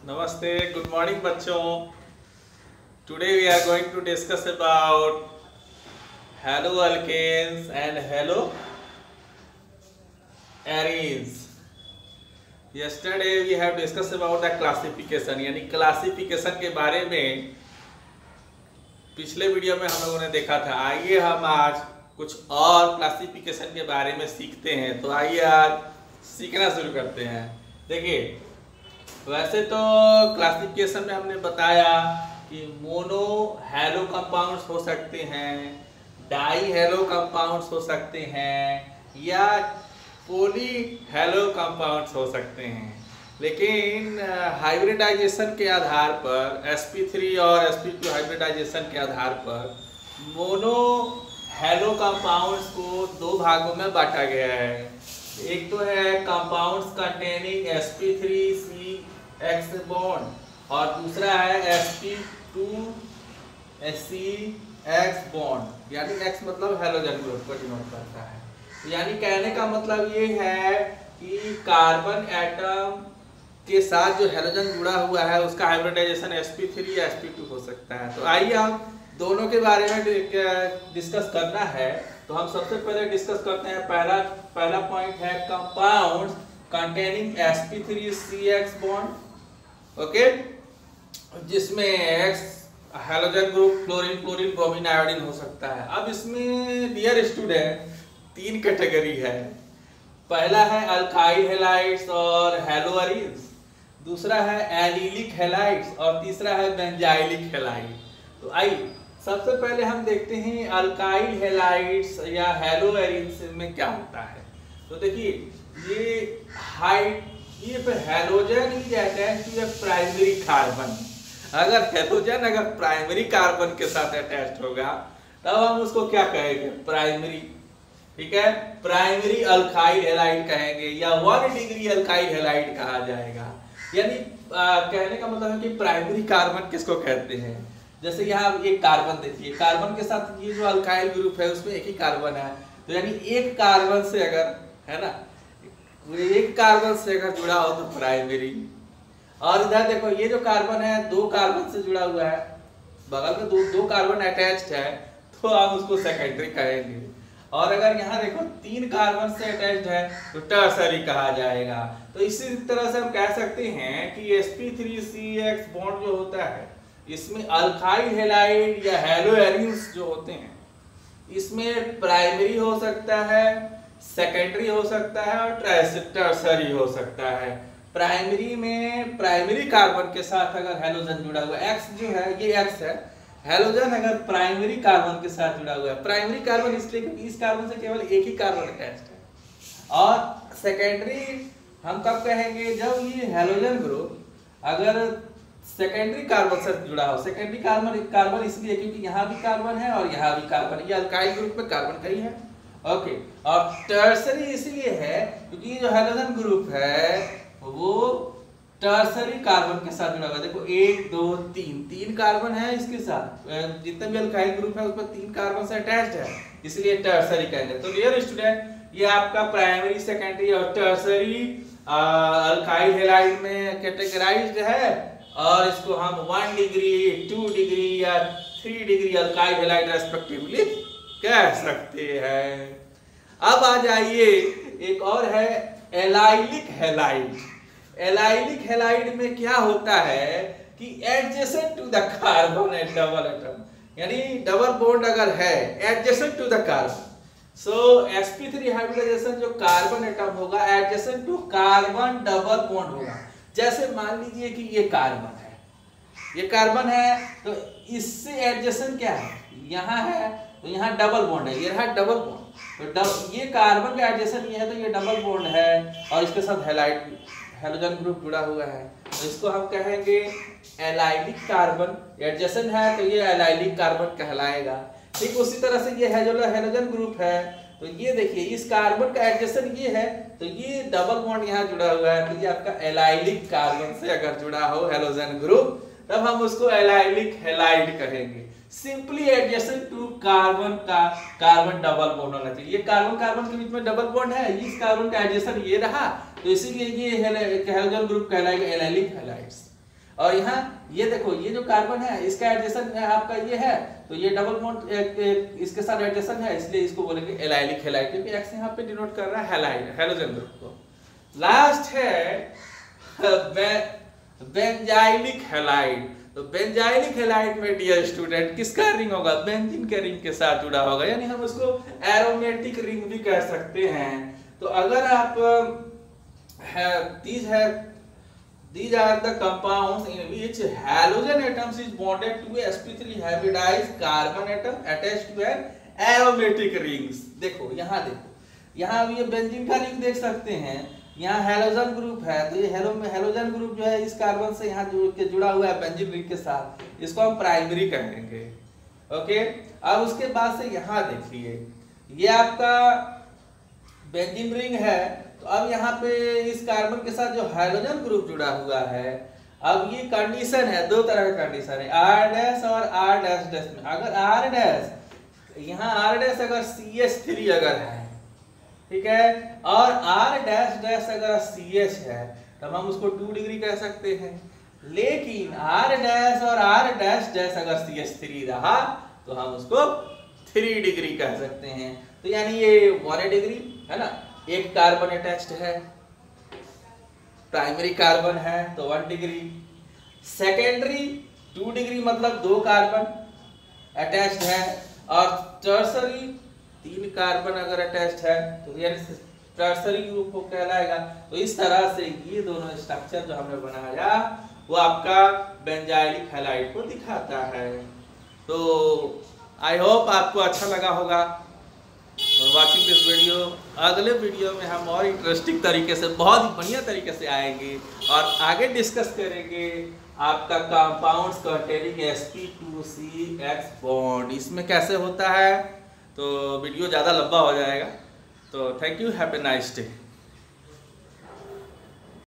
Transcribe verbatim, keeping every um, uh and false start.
Namaste, good morning बच्चों. Today we are going to discuss about haloalkanes and haloarenes. Yesterday we have discussed about the classification, यानी classification के बारे में पिछले video में हम लोगों ने देखा था. आइए हम आज कुछ और क्लासिफिकेशन के बारे में सीखते हैं. तो आइए आज सीखना शुरू करते हैं. देखिए, वैसे तो क्लासिफिकेशन में हमने बताया कि मोनो हैलो कंपाउंड्स हो सकते हैं, डाई हैलो कंपाउंड्स हो सकते हैं या पॉली हैलो कंपाउंड्स हो सकते हैं. लेकिन हाइब्रिडाइजेशन के आधार पर एस पी थ्री और एस पी टू हाइब्रिडाइजेशन के आधार पर मोनो हैलो कंपाउंड्स को दो भागों में बांटा गया है. एक तो है compounds containing S P three C X bond और दूसरा है S P two C X bond, यानी एक्स मतलब हैलोजन ग्रुप को डिनोट करता है. यानी कहने का मतलब ये है कि कार्बन एटम के साथ जो हैलोजन जुड़ा हुआ है उसका हाइब्रिडाइजेशन एस पी थ्री या एस पी टू हो सकता है. तो आइए हम दोनों के बारे में डिस्कस करना है. तो हम सबसे पहले डिस्कस करते हैं. पहला पहला पॉइंट है compounds containing S P three C X bond, okay, जिसमें X halogen group fluorine chlorine bromine iodine हो सकता है. अब इसमें डियर स्टूडेंट तीन कैटेगरी है. पहला है अल्काइल हैलाइड्स और हैलोअरीन्स, दूसरा है एलिलिक हैलाइड्स और तीसरा है बेंजाइलिक हैलाइड. तो आइए सबसे पहले हम देखते हैं अल्काइल हैलाइड्स या हैलोअरीन्स में क्या होता है. तो देखिए, ये हाइट ये पे हैलोजन ही अटैच टू प्राइमरी कार्बन. अगर हैलोजन अगर प्राइमरी कार्बन के साथ अटैच होगा तब हम उसको क्या कहेंगे? प्राइमरी. ठीक है, प्राइमरी अल्काइल हैलाइड कहेंगे या वन डिग्री अल्काइल हैलाइड कहा जाएगा. यानी आ, कहने का मतलब है कि प्राइमरी कार्बन किसको कहते हैं. जैसे यहाँ एक कार्बन देखिए, कार्बन के साथ ये जो अल्काइल ग्रुप है उसमें एक ही कार्बन है. तो यानी एक कार्बन से अगर है ना एक कार्बन से अगर जुड़ा हो तो प्राइमरी. और इधर देखो, ये जो कार्बन है दो कार्बन से जुड़ा हुआ है, बगल में दो दो कार्बन अटैच्ड है तो हम उसको सेकेंडरी कहेंगे. और अगर यहाँ देखो तीन कार्बन से अटैच्ड है तो टर्सरी कहा जाएगा. तो इसी तरह से हम कह सकते हैं कि S P three C X bond जो होता है इसमें अल्काइल हैलाइड या हैलोअरीन्स जो होते हैं इसमें प्राइमरी हो सकता है, सेकेंडरी हो सकता है और टर्सरी हो सकता है. प्राइमरी में प्राइमरी कार्बन के साथ अगर हैलोजन जुड़ा हुआ है, एक्स जो है ये एक्स है, हैलोजन अगर प्राइमरी कार्बन के साथ जुड़ा हुआ है, प्राइमरी कार्बन इसलिए क्योंकि इस कार्बन से केवल एक ही कार्बन अटैच्ड है. और सेकेंडरी हम कब कहेंगे? जब ये हैलोजन ग्रुप अगर सेकेंडरी कार्बन से जुड़ा हो. सेकेंडरी कार्बन कार्बन इसलिए क्योंकि यहाँ भी कार्बन है और यहाँ भी कार्बन, ये अल्काइल ग्रुप में कार्बन कई है, ओके. और टर्सरी इसलिए है क्योंकि ये जो हैलोजन ग्रुप है वो टर्सरी कार्बन के साथ जुड़ा हुआ है. देखो एक दो तीन तीन कार्बन है इसके साथ, जितने भी अल्काइल ग्रुप है उसमें तीन कार्बन से अटैच्ड है, इसलिए टर्सरी कहेंगे. तो डियर स्टूडेंट, ये आपका प्राइमरी सेकेंडरी और टर्सरी अल्काइल हैलाइड में कैटेगराइज्ड है. और इसको हम वन डिग्री टू डिग्री या three degree alkyl halide respectively कह सकते हैं. अब आ जाइए, एक और है एलाइलिक हैलाइड. एलाइलिक हैलाइड में क्या होता है कि adjacent to the carbon and double atom, यानी डबल बॉन्ड अगर है adjacent to the carbon, so S P three hybridisation जो कार्बन एटम होगा adjacent to carbon double bond होगा. जैसे मान लीजिए कि ये कार्बन है, ये कार्बन है तो इससे एडजेसेंट क्या है? यहाँ है तो यहाँ डबल बॉन्ड है, ये रहा डबल बॉन्ड. तो डब ये कार्बन का एडजेसेंट ये है तो ये डबल बॉन्ड है और इसके साथ हैलाइड हैलोजन ग्रुप जुड़ा हुआ है. तो इसको हम कहेंगे एलाइलिक कार्बन. एडजेसेंट है तो ये एलाइलिक कार्बन कहलाएगा. ठीक उसी तरह से ये है जो हैलोजन ग्रुप है, तो ये देखिए इस कार्बन का एडजेसेंट ये है तो ये डबल बॉन्ड यहाँ जुड़ा हुआ है, तो ये आपका एलाइलिक कार्बन से अगर जुड़ा हो हैलोजन ग्रुप तब हम उसको एलाइलिक हैलाइड कहेंगे. सिंपली एडजेसेंट टू कार्बन का कार्बन डबल बॉन्ड होना चाहिए. ये कार्बन कार्बन के बीच में डबल बॉन्ड है, इस कार्बन का एडजेसेंट ये रहा, तो इसीलिए ये हैलोजन ग्रुप कहलाएगा एलाइलिक हैलाइड्स. और यहाँ ये देखो, ये जो कार्बन है इसका एडजेसेंट आपका ये है, तो ये डबल बॉन्ड इसके साथ एडजेसेंट है, इसलिए इसको बोलेंगे एलाइलिक हैलाइड, क्योंकि एक्स यहाँ पे डिनोट कर रहा है हैलाइड, हेलोजन ग्रुप को। लास्ट है बेंजाइलिक हैलाइड। तो बेंजाइलिक हैलाइड में डियर स्टूडेंट किसका रिंग होगा? बेंजीन के रिंग के साथ जुड़ा होगा, यानी हम उसको एरोमेटिक रिंग भी कह सकते हैं। तो अगर आप these have these are the compounds in which halogen atoms is bonded to a s p three hybridized carbon atom attached to an aromatic rings। देखो यहाँ, देखो यहाँ ये बेंजीन का रिंग देख सकते हैं, यहाँ हेलोजन ग्रुप है, तो ये हेलो में हेलोजन ग्रुप जो है इस कार्बन से यहाँ जुड़ के जुड़ा हुआ है बेंजीन रिंग के साथ, इसको हम प्राइमरी कहेंगे। ओके, अब उसके बाद से यहाँ देखिए, ये आपका बेंजीन रिंग है, तो अब यहाँ पे इस कार्बन के साथ जो हाइड्रोजन ग्रुप जुड़ा हुआ है, अब ये कंडीशन है, दो तरह का कंडीशन है, आर डैश और आर डैश डैश में। अगर आर डैश, यहाँ आर डैश अगर सी एच थ्री अगर है, ठीक है, और आर डैश डैश अगर सी एच है, तब हम उसको टू डिग्री कह सकते हैं। लेकिन आर डैश और आर डैश डैश अगर सी एच थ्री रहा, तो हम उसको थ्री डिग्री कह सकते हैं। तो यानी ये वन डिग्री है ना, एक कार्बन अटैच्ड है, प्राइमरी कार्बन है तो one degree, secondary two degree मतलब दो कार्बन अटैच्ड है, और टर्सरी तीन कार्बन अगर अटैच्ड है तो यानी टर्सरी ग्रुप को कहलाएगा। तो इस तरह से ये दोनों स्ट्रक्चर जो हमने बनाया वो आपका बेंजाइलिक हैलाइड को दिखाता है। तो आई होप आपको अच्छा लगा होगा वाचिंग दिस वीडियो। अगले वीडियो में हम और इंटरेस्टिंग तरीके से, बहुत ही बढ़िया तरीके से आएंगे और आगे डिस्कस करेंगे आपका compounds containing S P two C X bond, इसमें कैसे होता है। तो वीडियो ज़्यादा लंबा हो जाएगा, तो thank you, have a nice day.